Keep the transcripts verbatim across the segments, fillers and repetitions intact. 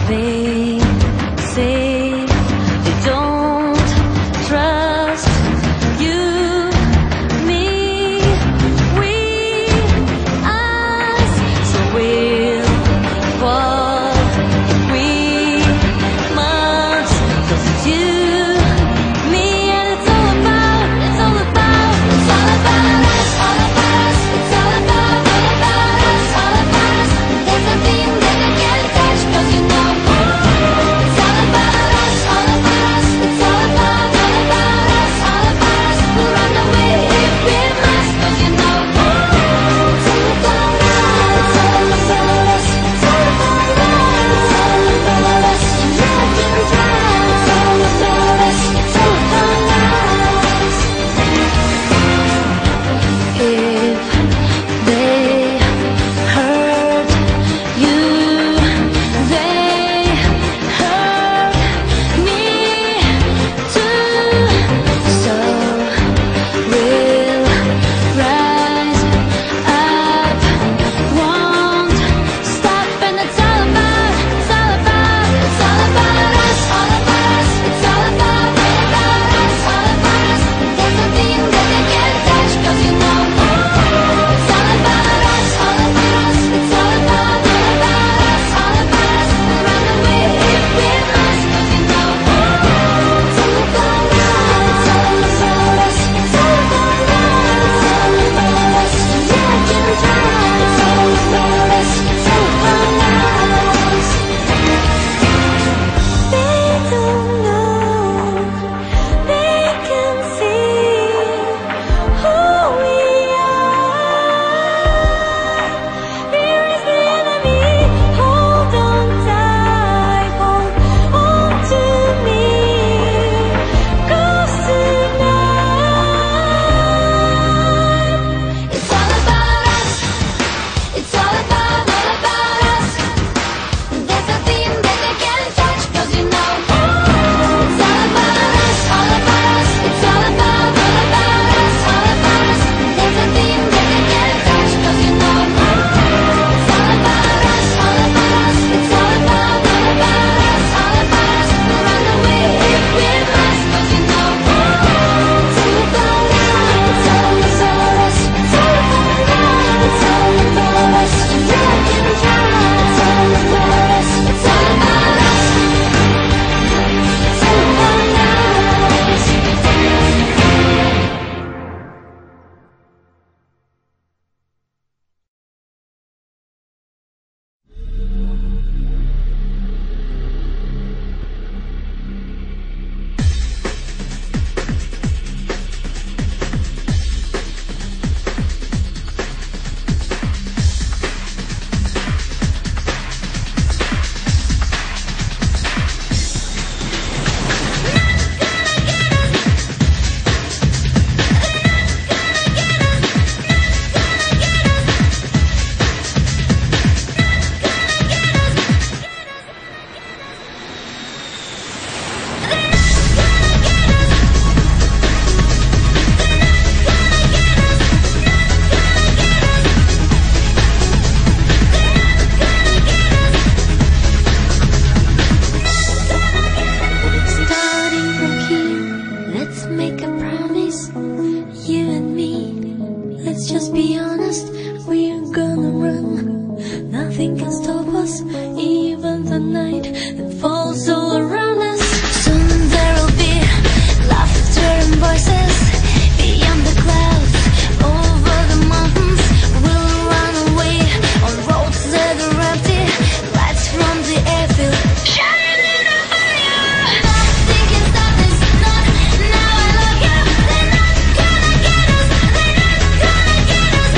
They say they don't trust you, me, we, us. So we'll fall if we must. 'Cause it's you, me, and it's all about, it's all about, it's all about us, all about us. It's all about, all about us, all about us. There's nothing that I can't touch, 'cause you know. It's all about us, all about us. It's all about, all about us, all about us. We'll run away if we must, 'cause you know. It's all about us, it's all about us. It's all about us, it's all about us. Yeah, I can try. It's all about us, it's all about us. If they hurt you, they hurt me too. So we'll rise up, won't stop, and it's all about, it's all about, it's all about us, all about us. It's all about, all about us, all about us. There's nothing that they can't touch, 'cause you know. It's all about us, all about us. It's all about, all about us, all about us. We'll run away if we must, 'cause you know. It's all about us, it's all about us. It's all about us, it's all about us. Yeah, I can try. It's all about us, it's all about us. They don't know, they can see who we are. Here is the enemy. Hold on tight, hold on to me. 'Cause tonight it's all about us. It's all about, all about us. There's nothing that they can't touch, 'cause you know. It's all about us, all about us. It's all about, all about us, all about us. There's nothing that they can't touch, 'cause you know. It's all about us, all about us. It's all about, all about us, all about us. We'll run away if we must, 'cause you know. It's all about us, it's all about us. It's all about us, it's all about us. Yeah, I can try. It's all about us, it's all about us. It's all about us. Starting from here, let's make a promise. You and me, let's just be honest. We're gonna run, nothing can stop us. Even the night that falls all around us. Soon there'll be laughter and voices beyond the clouds, over the mountains. We'll run away on roads that are empty. Lights from the airfield shining in a fire. Nothing can stop us, not now. I love you. They're not gonna get us. They're not gonna get us.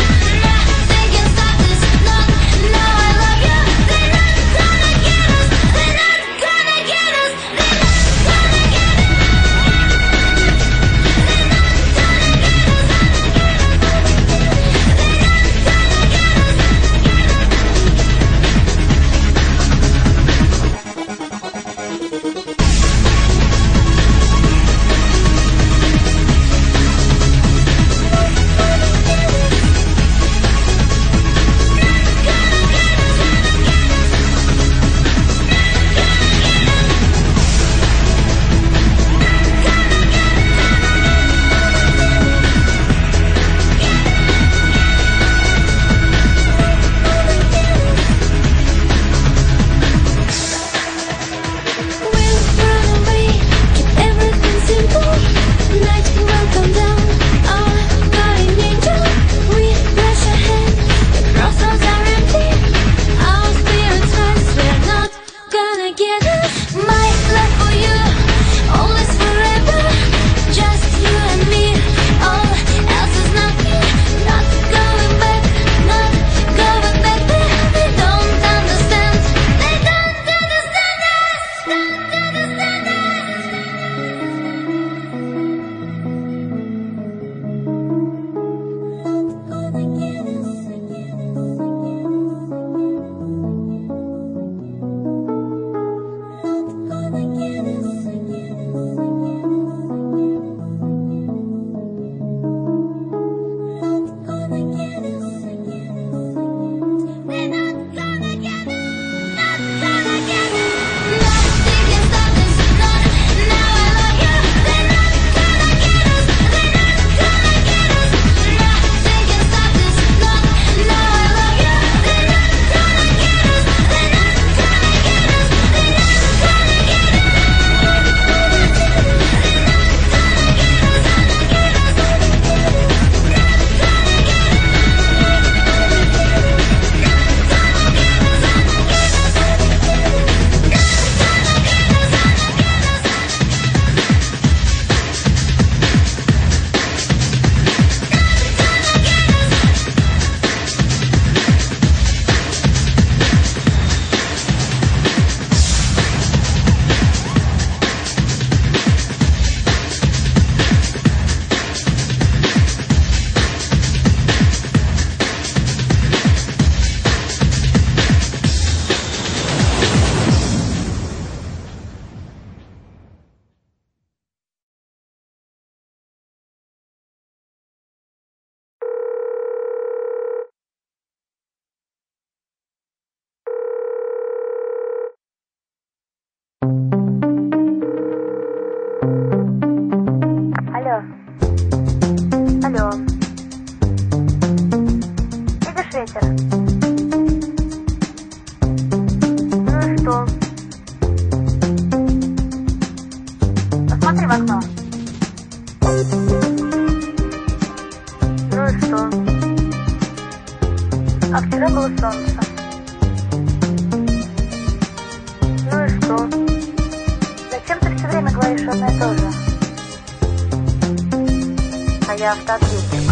Алло. Алло. Видишь ветер? Ну и что? Посмотри в окно. Ну и что? А вчера было солнце. Ну и что? Зачем ты все время говоришь одно и то же? А я автоответчик.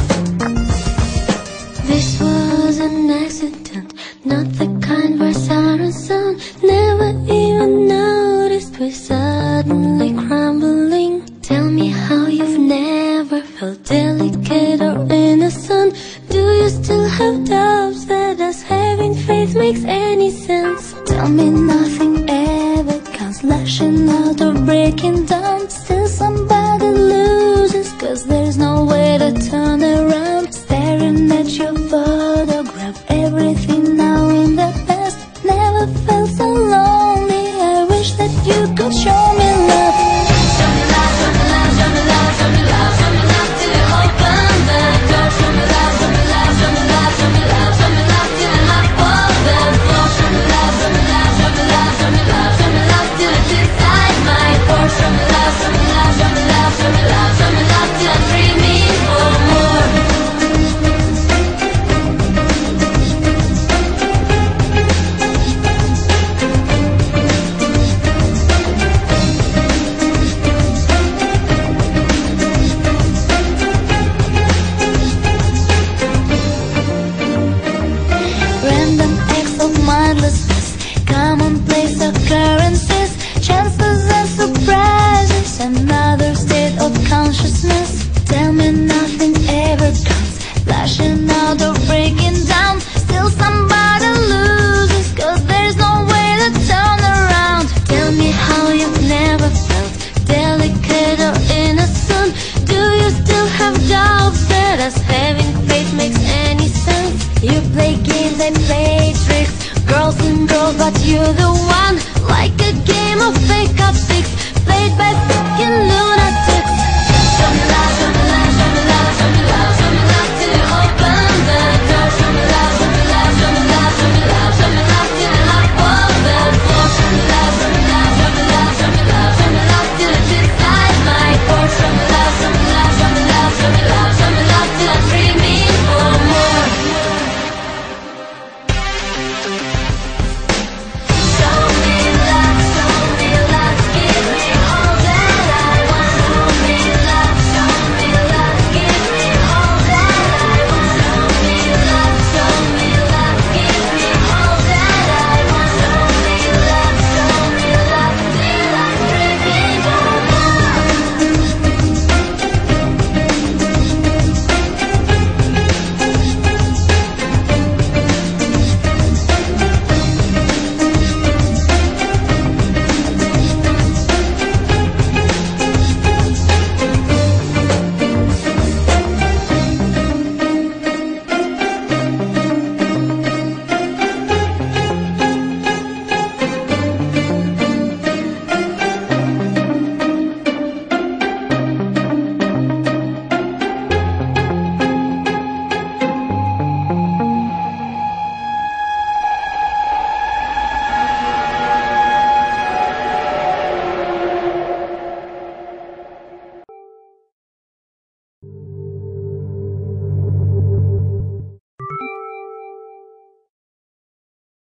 This was an accident, not the kind where sirens sound. Never even noticed we're suddenly crumbling. Tell me how you've never felt delicate or innocent. Do you still have doubts that us having faith makes any sense? Tell me nothing ever comes lashing out or breaking down. Still somebody loses, cause there's no way to turn around. Staring at your photograph, everything now in the past. Never felt so lonely, I wish that you could show me love. Show me love, show me love, show me love, show me love, show me love till you open the door. Show me love, show me love, show me love, show me love, show me love till you knock on the floor. Show me love, show me love, show me love, show me love, show me love till it's inside my pores. Show me love, show me love, show me love, show me love, show me love till I'm dreaming for more. Random acts of mindlessness, commonplace occurrences, chances and surprises, another state of consciousness. Tell me nothing ever comes flashing out or breaking down. Still somebody loses, cause there's no way to turn around. Tell me how you've never felt delicate or innocent. Do you still have doubts that us having faith makes any sense? You play games, they play tricks, girls and girls, but you're the one. Like a game of fake up pics,